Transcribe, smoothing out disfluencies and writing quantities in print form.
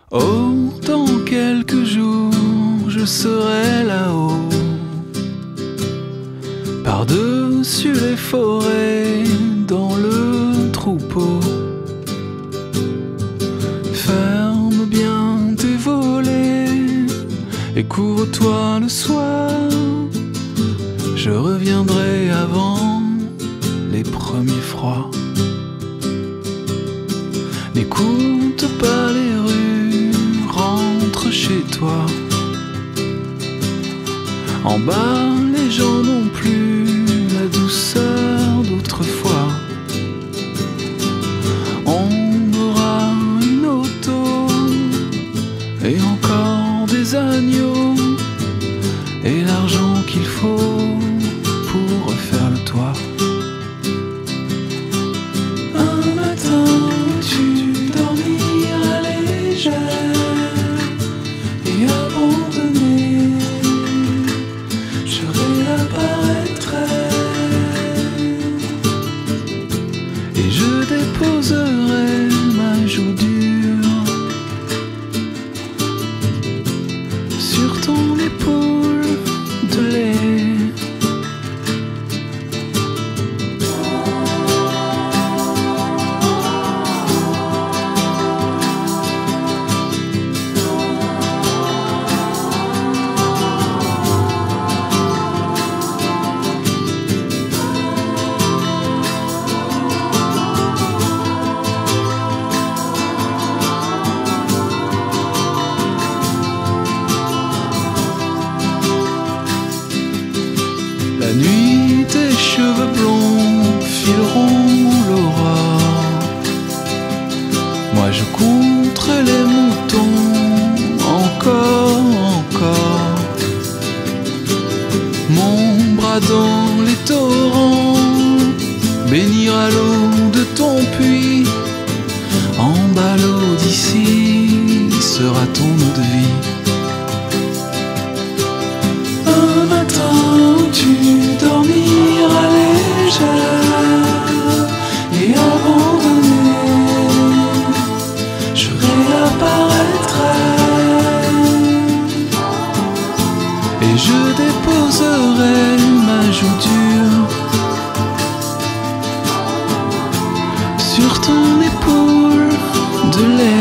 Oh, dans quelques jours, je serai là-haut, par-dessus les forêts, dans le troupeau. Ferme bien tes volets et couvre-toi le soir. Je reviendrai avant les premiers froids. N'écoute pas les rues, rentre chez toi. En bas, les gens n'ont plus la douceur d'autrefois. On aura une auto et encore des agneaux et l'argent qu'il faut pour refaire le toit. Un matin, tu dormiras légère et abandonnée. Je réapparaîtrai et je déposerai ma joue dure sur ton épaule de lait. La nuit, tes cheveux blonds fileront l'aurore. Moi je compterai les moutons, encore. Mon bras dans les torrents bénira l'eau de ton puits. En bas l'eau d'ici sera ton eau de vie. Un matin, tu dormiras légère et abandonnée. Je réapparaîtrai et je déposerai ma joue dure sur ton épaule de lait.